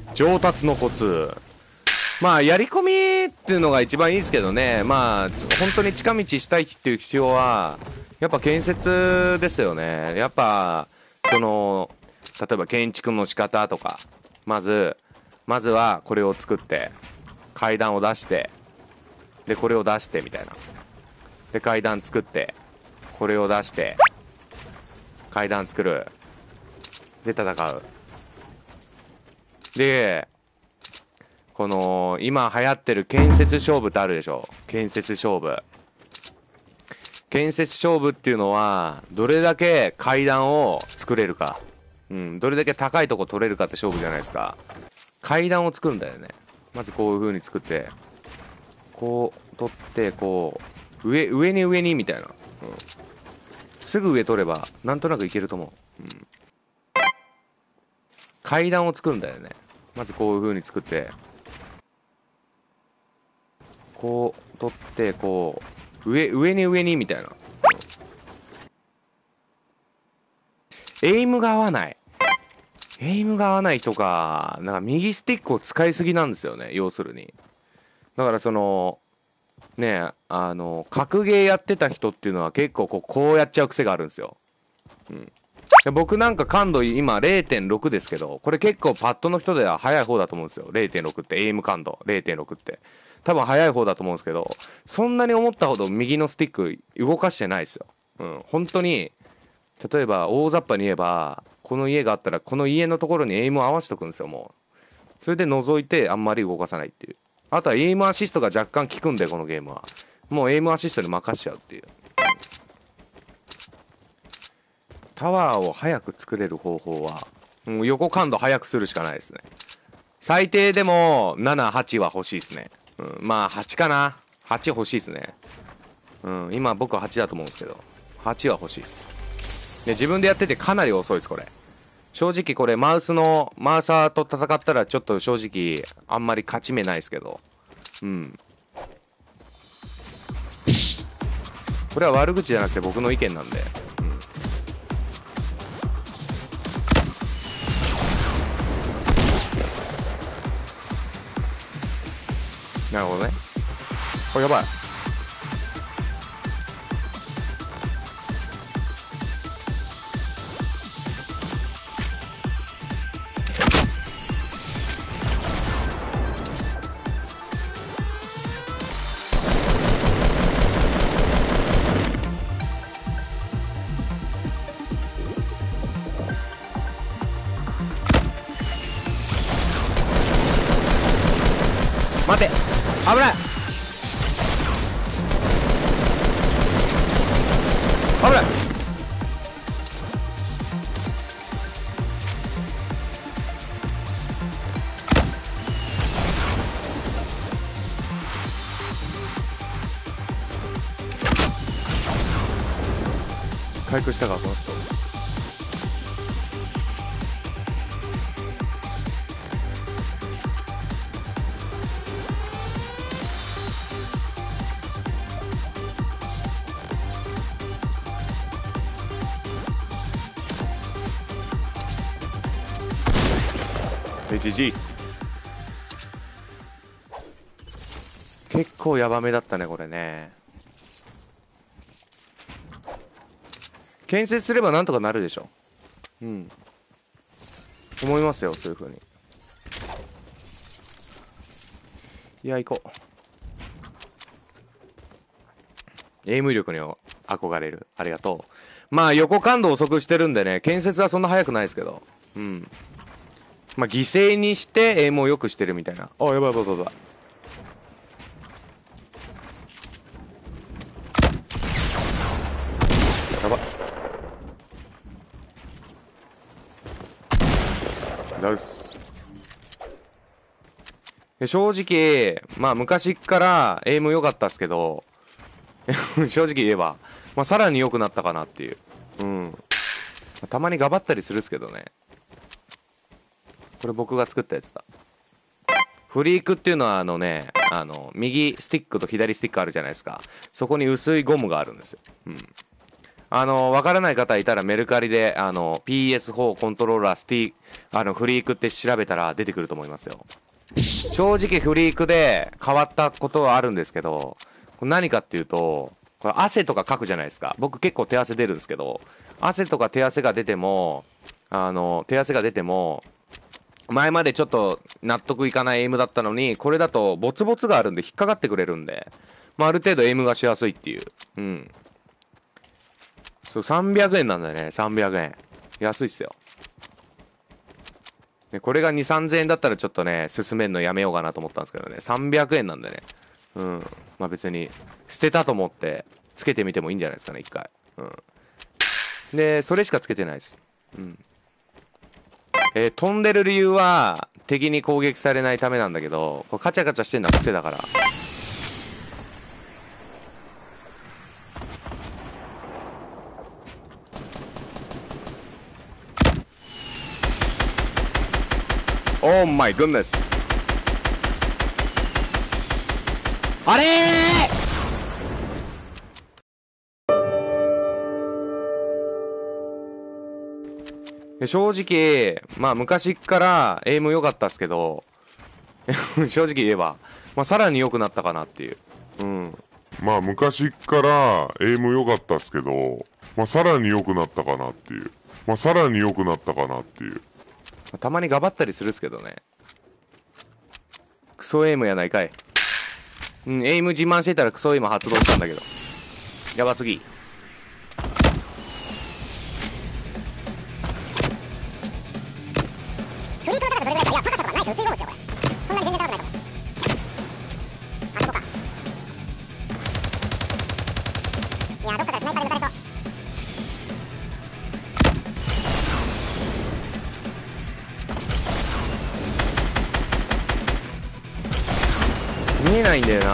上達のコツ。まあ、やり込みっていうのが一番いいですけどね。まあ、本当に近道したいっていう人は、やっぱ建設ですよね。やっぱ、その、例えば建築の仕方とか、まずはこれを作って、階段を出して、で、これを出してみたいな。で、階段作って、これを出して、階段作る。で、戦う。で、この今流行ってる建設勝負ってあるでしょ。建設勝負。建設勝負っていうのはどれだけ階段を作れるか、どれだけ高いとこ取れるかって勝負じゃないですか。階段を作るんだよね。まずこういう風に作って、こう取ってこう上にみたいな、すぐ上取ればなんとなくいけると思う。階段を作るんだよね。まずこういう風に作って、こう取ってこう上にみたいな。エイムが合わない。エイムが合わない人か。なんか右スティックを使いすぎなんですよね。要するに。だからそのね、格ゲーやってた人っていうのは結構こうやっちゃう癖があるんですよ。僕なんか感度今 0.6 ですけど、これ結構パッドの人では早い方だと思うんですよ。0.6 ってエイム感度 0.6 って多分早い方だと思うんですけど、そんなに思ったほど右のスティック動かしてないですよ。本当に例えば大雑把に言えば、この家があったらこの家のところにエイムを合わせとくんですよ。もうそれで覗いてあんまり動かさないっていう。あとはエイムアシストが若干効くんで、このゲームはもうエイムアシストに任しちゃうっていう。タワーを早く作れる方法は、横感度早くするしかないですね。最低でも7、8は欲しいですね。まあ8かな。8欲しいですね。今僕は8だと思うんですけど、8は欲しいです。で、自分でやっててかなり遅いです、これ。正直これマーサーと戦ったらちょっと正直あんまり勝ち目ないですけど。これは悪口じゃなくて僕の意見なんで。なるほどね。これやばい。待て、危ない、危ない。回復したか、この人。HG 結構ヤバめだったね、これね。建設すればなんとかなるでしょ。思いますよ、そういう風に。いや、行こう。エイム力に憧れる。ありがとう。まあ横感度遅くしてるんでね、建設はそんな早くないですけど、まあ犠牲にしてエイムを良くしてるみたいな。あ、やばいやばいやばい。やば。ナイス。正直まあ昔からエイム良かったっすけど正直言えば、まあ、さらに良くなったかなっていう。たまにガバったりするっすけどね。これ僕が作ったやつだ。フリークっていうのは右スティックと左スティックあるじゃないですか。そこに薄いゴムがあるんですよ。 わからない方いたらメルカリで、PS4 コントローラーフリークって調べたら出てくると思いますよ。正直フリークで変わったことはあるんですけど、これ何かっていうと、これ汗とかかくじゃないですか。僕結構手汗出るんですけど、汗とか手汗が出ても、前までちょっと納得いかないエイムだったのに、これだとボツボツがあるんで引っかかってくれるんで、まあある程度エイムがしやすいっていう。うん。そう、300円なんだよね、300円。安いっすよ。これが2、3000円だったらちょっとね、進めんのやめようかなと思ったんですけどね、300円なんでね。うん。まあ別に、捨てたと思って、つけてみてもいいんじゃないですかね、一回。うん。で、それしかつけてないです。うん。飛んでる理由は、敵に攻撃されないためなんだけど、これカチャカチャしてんのは癖だから。Oh my goodness。あれー、正直、まあ昔からエイム良かったっすけど、正直言えば、まあさらに良くなったかなっていう。うん。 まあ昔からエイム良かったっすけど、まあさらに良くなったかなっていう。 たまにガバったりするっすけどね。クソエイムやないかい。うん、エイム自慢してたらクソエイム発動したんだけど。やばすぎ。フリークの高さどれぐらいですか？いや、高さとかないですよ。水道ですよ、これ。そんなに全然高くないと思う。あそこか。いや、どっかからスナイパーで撃たれそう。見えないんだよな。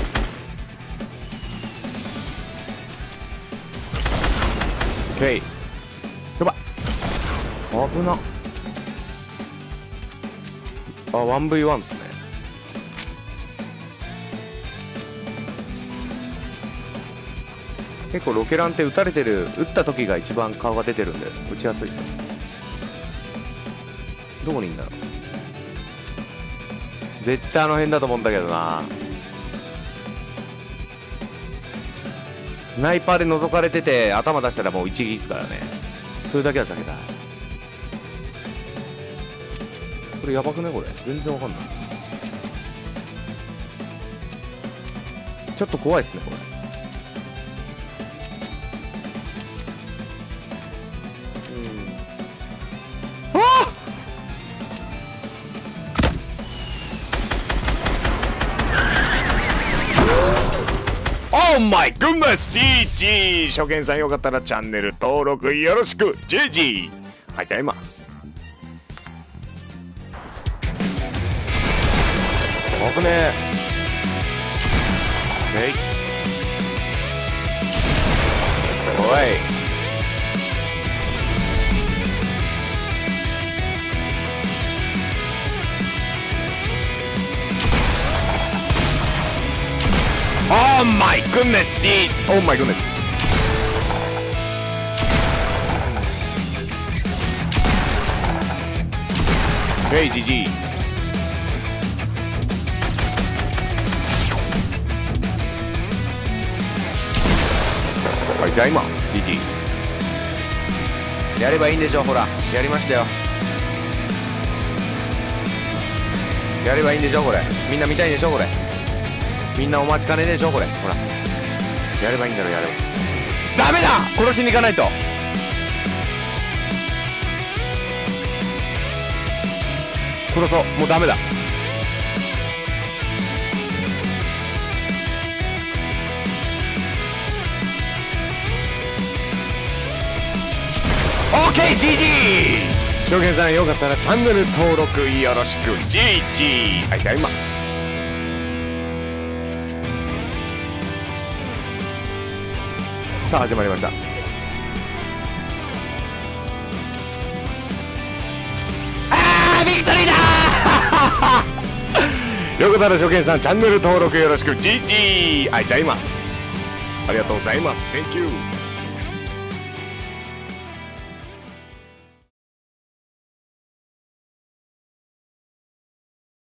オッケー。やばっ。危な。あ、1v1 ですね。結構ロケランって撃った時が一番顔が出てるんで撃ちやすいですよ。どこにいんだろう。絶対あの辺だと思うんだけどな。スナイパーで覗かれてて頭出したらもう一撃ですからね。それだけは避けたい。これやばくねこれ。全然わかんない。ちょっと怖いですねこれ。Oh my goodness! GG! 初見さんよかったらチャンネル登録よろしく GG! ありがとうございます。危ねえ。おい。Oh my goodness, dude! Oh my goodness. Hey, GG. はい、じゃあ今 GG やればいいんでしょ。ほらやりましたよ。やればいいんでしょこれ。みんな見たいんでしょこれ。みんなお待ちかねでしょこれ。ほらやればいいんだろ。やればダメだ。殺しに行かないと。殺そう。もうダメだ。OK GG。証券さんよかったらチャンネル登録よろしく GG。 ありがとうございます。さあ始まりました。ビクトリーだよかったら初見さんチャンネル登録よろしく GG。 ありがとうございます。ありがとうございます。 Thank you。